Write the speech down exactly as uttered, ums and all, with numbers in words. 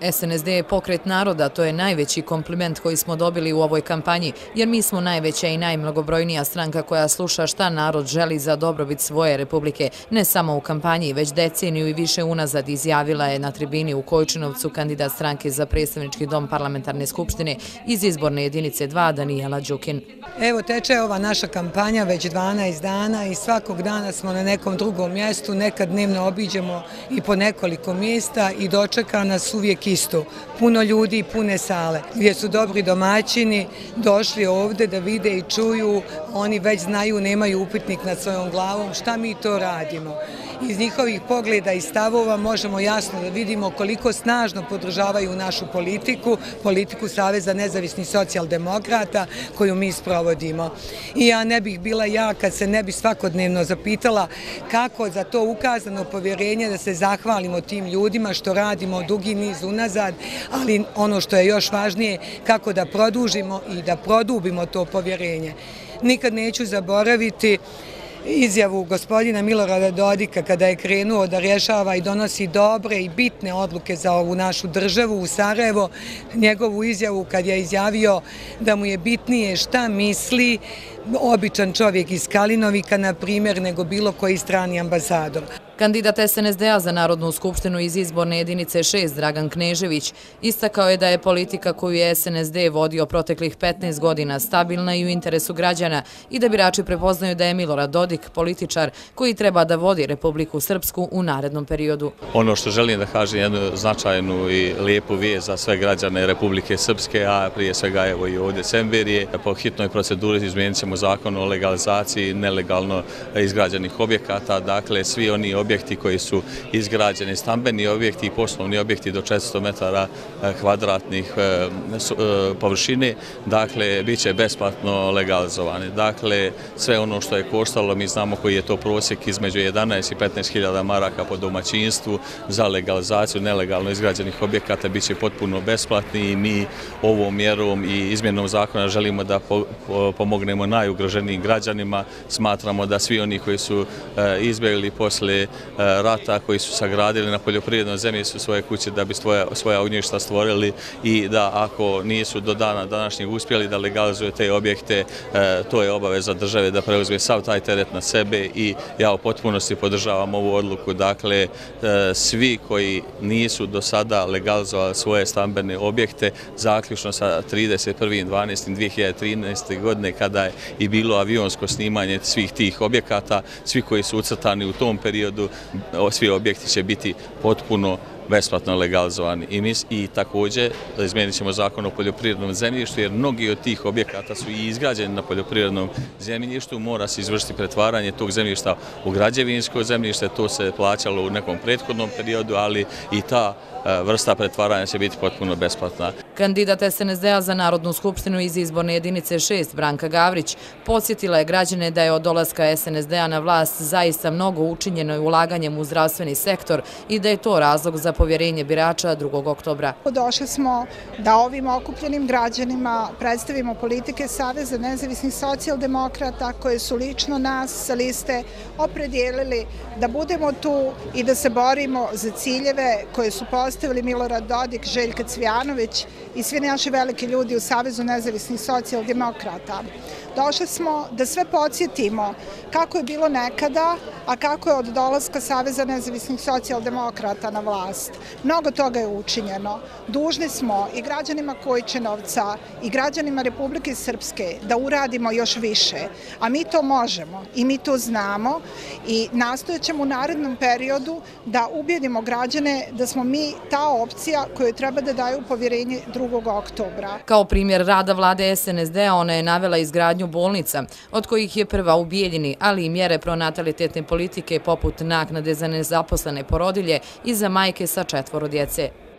S N S D je pokret naroda, to je najveći kompliment koji smo dobili u ovoj kampanji, jer mi smo najveća i najmnogobrojnija stranka koja sluša šta narod želi za dobrobit svoje republike, ne samo u kampanji, već deceniju i više unazad, izjavila je na tribini u Kojčinovcu kandidat stranke za predstavnički dom parlamentarne skupštine iz izborne jedinice dva Danijela Đukin. Evo teče ova naša kampanja već dvanaest dana i svakog dana smo na nekom drugom mjestu, nekad dnevno obiđemo i po nekoliko mjesta i dočeka nas uvijek isto. Puno ljudi i pune sale gdje su dobri domaćini došli ovdje da vide i čuju, oni već znaju, nemaju upitnik nad svojom glavom šta mi to radimo. Iz njihovih pogleda i stavova možemo jasno da vidimo koliko snažno podržavaju našu politiku, politiku Saveza nezavisnih socijaldemokrata koju mi sprovodimo. I ja ne bih bila ja kad se ne bi svakodnevno zapitala kako za to ukazano povjerenje da se zahvalimo tim ljudima što radimo dugi niz unazad, ali ono što je još važnije kako da produžimo i da produbimo to povjerenje. Nikad neću zaboraviti izjavu gospodina Milorada Dodika kada je krenuo da rješava i donosi dobre i bitne odluke za ovu našu državu u Sarajevo, njegovu izjavu kad je izjavio da mu je bitnije šta misli običan čovjek iz Kalinovika, na primjer, nego bilo koji strani ambasador. Kandidat S N S D-a za Narodnu skupštinu iz izborne jedinice šest Dragan Knežević istakao je da je politika koju je S N S D vodio proteklih petnaest godina stabilna i u interesu građana i da birači prepoznaju da je Milorad Dodik političar koji treba da vodi Republiku Srpsku u narednom periodu. Ono što želim da kažem jednu značajnu i lijepu vijest za sve građane Republike Srpske, a prije svega evo i ovdje Semberije, po hitnoj proceduri izmijenit ćemo zakon o legalizaciji nelegalno izgrađenih objekata, dakle svi oni objekti koji su izgrađeni, stambeni objekti i poslovni objekti do četiristo metara kvadratnih površine, dakle bit će besplatno legalizovani. Dakle sve ono što je koštalo, mi znamo koji je to prosjek između jedanaest i petnaest hiljada maraka po domaćinstvu za legalizaciju nelegalno izgrađenih objekata bit će potpuno besplatni i mi ovom mjerom i izmjenom zakona želimo da pomognemo najugroženijim građanima. Smatramo da svi oni koji su izbjegli posle rata, koji su sagradili na poljoprivrednom zemljištu svoje kuće da bi svoja ognjišta stvorili i da ako nisu do dana današnjeg uspjeli da legalizuju te objekte, to je obaveza države da preuzme sav taj teret na sebe i ja u potpunosti podržavam ovu odluku. Dakle, svi koji nisu do sada legalizovali svoje stambene objekte, zaključno sa trideset prvog dvanaestog dvije hiljade trinaeste. godine kada je i bilo avionsko snimanje svih tih objekata, svi koji su ucrtani u tom periodu, svi objekti će biti potpuno besplatno legalizovani. I, mis, i također izmijenit ćemo zakon o poljoprivrednom zemljištu, jer mnogi od tih objekata su i izgrađeni na poljoprivrednom zemljištu, mora se izvršiti pretvaranje tog zemljišta u građevinsko zemljište, to se plaćalo u nekom prethodnom periodu, ali i ta vrsta pretvaranja će biti potpuno besplatna. Kandidat S N S D-a za Narodnu skupštinu iz izborne jedinice šest Branka Gavrić podsjetila je građane da je od dolaska S N S D-a na vlast zaista mnogo učinjeno i ulaganjem u zdravstveni sektor i da je to razlog za povjerenje birača drugog oktobra. Došli smo da ovim okupljenim građanima predstavimo politike Saveza nezavisnih socijaldemokrata koje su lično nas sa liste opredijelili da budemo tu i da se borimo za ciljeve koje su postavili Milorad Dodik, Željka Cvijanović i svi naši veliki ljudi u Savezu nezavisnih socijaldemokrata. Došli smo da sve podsjetimo kako je bilo nekada, a kako je od dolaska Saveza nezavisnih socijaldemokrata na vlast. Mnogo toga je učinjeno. Dužni smo i građanima Kojčinovca i građanima Republike Srpske da uradimo još više. A mi to možemo i mi to znamo i nastojat ćemo u narednom periodu da ubijedimo građane da smo mi ta opcija koju treba da daju povjerenje drugog oktobra. Kao primjer rada vlade S N S D-a ona je navela izgradnju bolnica, od kojih je prva u Bijeljini, ali i mjere pronatalitetne politike poput naknade za nezaposlene porodilje i za majke sa četvoro djece.